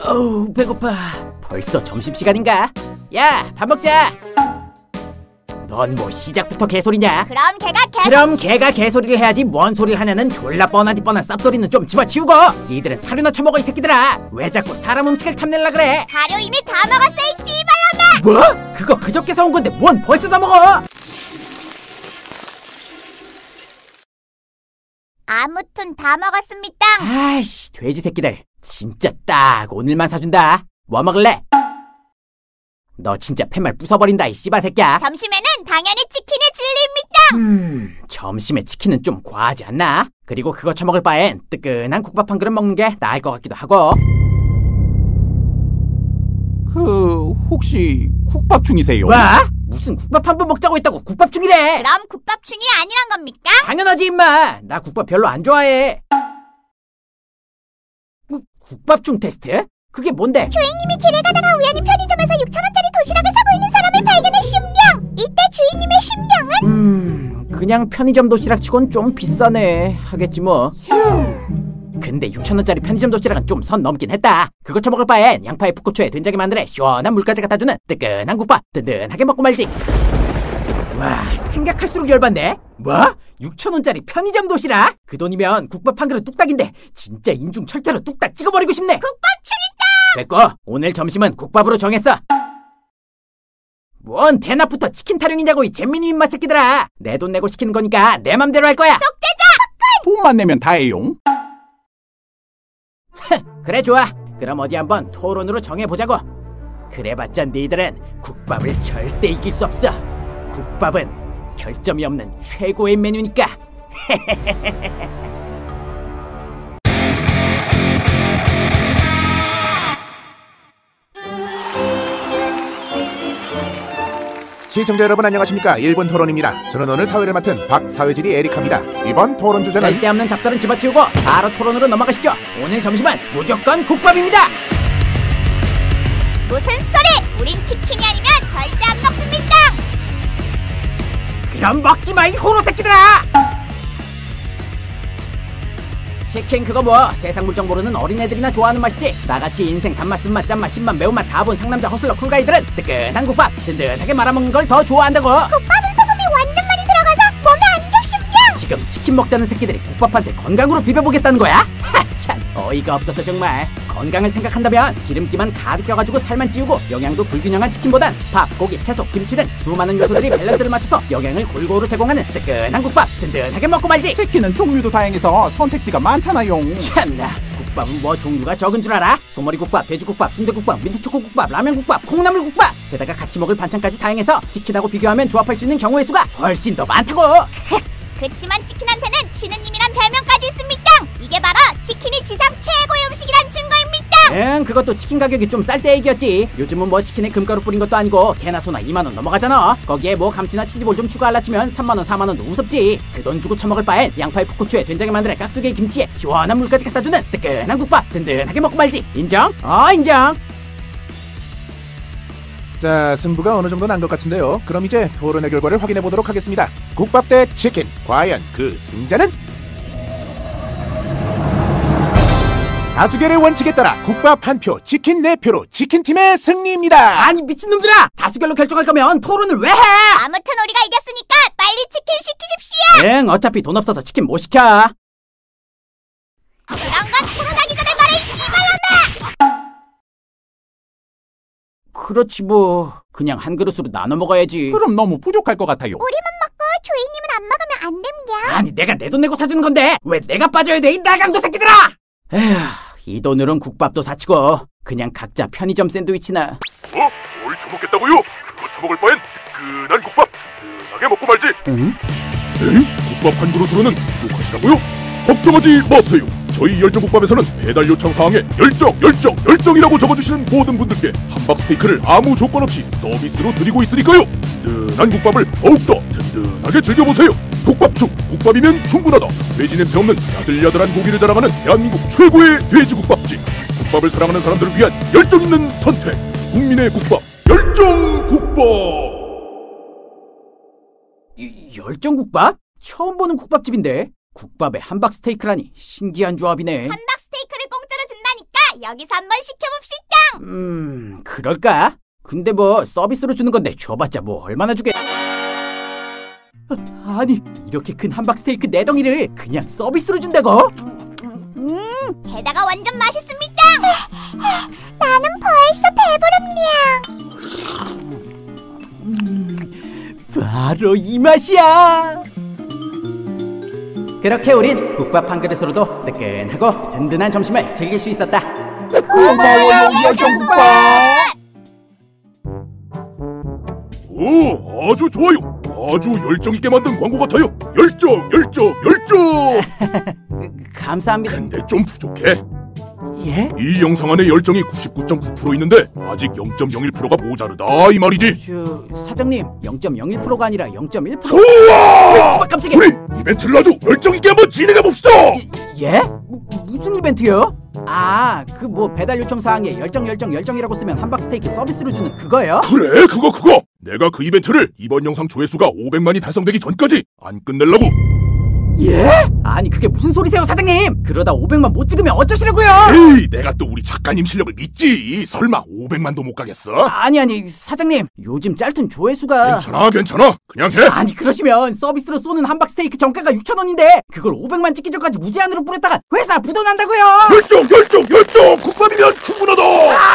어우, 배고파. 벌써 점심시간인가? 야, 밥 먹자. 넌 뭐 시작부터 개소리냐? 그럼 걔가 개소리를 해야지. 뭔 소리를 하냐는 졸라 뻔하디 뻔한 쌉소리는 좀 집어치우고. 니들은 사료나 처먹어 이 새끼들아. 왜 자꾸 사람 음식을 탐내려 그래? 사료 이미 다 먹었어 이 찌발놈아. 뭐? 그거 그저께 사온 건데 뭔 벌써 다 먹어? 아무튼 다 먹었습니다. 아이씨, 돼지 새끼들. 진짜 딱 오늘만 사준다. 뭐 먹을래? 너 진짜 팻말 부숴버린다 이 씨바 새끼야. 점심에는 당연히 치킨에 질립니다. 점심에 치킨은 좀 과하지 않나? 그리고 그거 처먹을 바엔 뜨끈한 국밥 한 그릇 먹는 게 나을 것 같기도 하고. 혹시 국밥 중이세요? 뭐? 무슨 국밥 한 번 먹자고 했다고 국밥 중이래? 그럼 국밥 중이 아니란 겁니까? 당연하지 임마. 나 국밥 별로 안 좋아해. 국밥 중 테스트? 그게 뭔데? 주인님이 길을 가다가 우연히 편의점에서 6,000원짜리 도시락을 사고 있는 사람을 발견해 신명. 이때 주인님의 신명은? 그냥 편의점 도시락 치곤 좀 비싸네 하겠지 뭐. 근데 6,000원짜리 편의점 도시락은 좀 선 넘긴 했다. 그거 처먹을 바엔 양파에 풋고추에 된장에 마늘에 시원한 물까지 갖다주는 뜨끈한 국밥 든든하게 먹고 말지. 와, 생각할수록 열받네. 뭐? 6,000원짜리 편의점 도시락? 그 돈이면 국밥 한 그릇 뚝딱인데 진짜 인중 철퇴로 뚝딱 찍어버리고 싶네. 국밥 중이다. 됐고, 오늘 점심은 국밥으로 정했어. 뭔 대낮부터 치킨 타령이냐고 이 잼민이 입맛 새끼들아. 내 돈 내고 시키는 거니까 내 맘대로 할 거야. 독재자! 돈만 내면 다해용. 그래 좋아. 그럼 어디 한번 토론으로 정해보자고. 그래봤자 니들은 국밥을 절대 이길 수 없어. 국밥은 결점이 없는 최고의 메뉴니까. 시청자 여러분 안녕하십니까. 1분 토론입니다. 저는 오늘 사회를 맡은 박사회진이 에리카입니다. 이번 토론 주제는 쓸데없는 잡설은 집어치우고 바로 토론으로 넘어가시죠. 오늘 점심은 무조건 국밥입니다. 무슨 소리! 우린 치킨이 아니면 절대 안 먹습니다. 그럼 먹지마 이 호로 새끼들아. 치킨 그거 뭐 세상 물정 모르는 어린애들이나 좋아하는 맛이지. 나같이 인생 단맛 쓴맛 짠맛 신맛 매운맛 다 본 상남자 허슬러 쿨가이들은 뜨끈한 국밥 든든하게 말아먹는 걸 더 좋아한다고. 국밥은 소금이 완전 많이 들어가서 몸에 안 좋습니다. 지금 치킨 먹자는 새끼들이 국밥한테 건강으로 비벼보겠다는 거야? 참 어이가 없어서 정말. 건강을 생각한다면 기름기만 가득 껴가지고 살만 찌우고 영양도 불균형한 치킨보단 밥, 고기, 채소, 김치 등 수많은 요소들이 밸런스를 맞춰서 영양을 골고루 제공하는 뜨끈한 국밥 든든하게 먹고 말지. 치킨은 종류도 다양해서 선택지가 많잖아요. 참나, 국밥은 뭐 종류가 적은 줄 알아? 소머리국밥, 돼지국밥, 순대국밥, 민트초코국밥, 라면국밥, 콩나물국밥. 게다가 같이 먹을 반찬까지 다양해서 치킨하고 비교하면 조합할 수 있는 경우의 수가 훨씬 더 많다고. 그치만 치킨한테는 치느님이란 별명까지 있습니다. 이게 바로 치킨이 지상 최고의 음식이란 증거입니다. 응, 그것도 치킨 가격이 좀 쌀 때 얘기였지. 요즘은 뭐 치킨에 금가루 뿌린 것도 아니고 개나 소나 2만원 넘어가잖아. 거기에 뭐 감튀나 치즈볼 좀 추가 알라치면 3만원 4만원도 우습지. 그 돈 주고 처먹을 바엔 양파에 풋고추에 된장에 마늘에 깍두기에 김치에 시원한 물까지 갖다주는 뜨끈한 국밥 든든하게 먹고 말지. 인정? 인정. 자, 승부가 어느 정도 난 것 같은데요. 그럼 이제 토론의 결과를 확인해 보도록 하겠습니다. 국밥 대 치킨, 과연 그 승자는? 다수결의 원칙에 따라 국밥 1표, 치킨 4표로 치킨팀의 승리입니다. 아니 미친놈들아, 다수결로 결정할 거면 토론을 왜 해? 아무튼 우리가 이겼으니까 빨리 치킨 시키십시오. 응, 어차피 돈 없어서 치킨 못 시켜. 그런 건 토론하기 전에 말해 이 찌발놈아. 그렇지 뭐. 그냥 한 그릇으로 나눠 먹어야지. 그럼 너무 부족할 것 같아요. 우리만 먹고 주인님은 안 먹으면 안 됩니다. 아니 내가 내 돈 내고 사주는 건데 왜 내가 빠져야 돼 이 나강도 새끼들아. 에휴, 이 돈으론 국밥도 사치고 그냥 각자 편의점 샌드위치나. 뭘 처먹겠다고요? 그거 처먹을 바엔 뜨끈한 국밥 든든하게 먹고 말지. 응? 에이? 국밥 한 그릇으로는 부족하시다고요? 걱정하지 마세요. 저희 열정국밥에서는 배달 요청 사항에 열정이라고 적어주시는 모든 분들께 함박 스테이크를 아무 조건 없이 서비스로 드리고 있으니까요. 든든한 국밥을 더욱더 든든하게 즐겨보세요. 국밥충, 국밥이면 충분하다. 돼지 냄새 없는 야들야들한 고기를 자랑하는 대한민국 최고의 돼지국밥집. 국밥을 사랑하는 사람들을 위한 열정 있는 선택. 국민의 국밥, 열정국밥. 열정국밥? 처음 보는 국밥집인데. 국밥에 함박 스테이크라니 신기한 조합이네. 함박 스테이크를 공짜로 준다니까 여기서 한번 시켜봅시다. 그럴까? 근데 뭐 서비스로 주는 건데 줘봤자 뭐 얼마나 주게. 아니 이렇게 큰 함박 스테이크 4덩이를 그냥 서비스로 준다고? 게다가 완전 맛있습니다. 나는 벌써 배부릅니다. 바로 이 맛이야. 그렇게 우린 국밥 한 그릇으로도 뜨끈하고 든든한 점심을 즐길 수 있었다. 고마워요 열정국밥. 오, 아주 좋아요. 아주 열정 있게 만든 광고 같아요. 열정. 감사합니다. 근데 좀 부족해. 예? 이 영상 안에 열정이 99.9% 있는데 아직 0.01%가 모자르다 이 말이지. 사장님 0.01%가 아니라 0.1%. 좋아! 깜짝이야. 우리 이벤트를 아주 열정 있게 한번 진행해 봅시다. 예? 무슨 이벤트요? 아, 그 뭐 배달 요청 사항에 열정이라고 쓰면 함박 스테이크 서비스로 주는 그거요? 그래, 그거. 내가 그 이벤트를 이번 영상 조회수가 500만이 달성되기 전까지 안 끝내려고. 예? 아니 그게 무슨 소리세요 사장님? 그러다 500만 못 찍으면 어쩌시라고요? 에이, 내가 또 우리 작가님 실력을 믿지. 설마 500만도 못 가겠어? 아니 사장님 요즘 짤툰 조회수가 괜찮아. 그냥 해. 아니 그러시면 서비스로 쏘는 함박 스테이크 정가가 6,000원인데 그걸 500만 찍기 전까지 무제한으로 뿌렸다가 회사 부도난다고요. 열정. 국밥이면 충분하다.